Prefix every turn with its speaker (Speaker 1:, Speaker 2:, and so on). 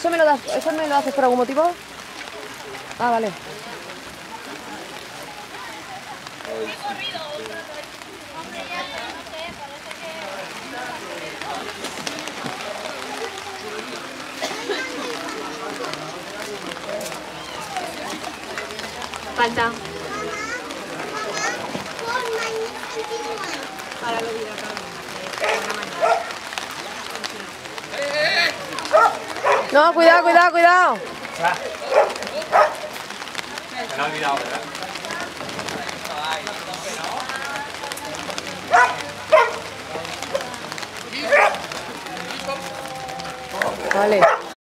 Speaker 1: ¿Eso me lo haces por algún motivo? Ah, vale.
Speaker 2: Falta.
Speaker 3: Ahora lo dirá Carmen.
Speaker 1: No, cuidado, cuidado, cuidado.
Speaker 4: Se me ha olvidado, ¿verdad?
Speaker 1: Vale.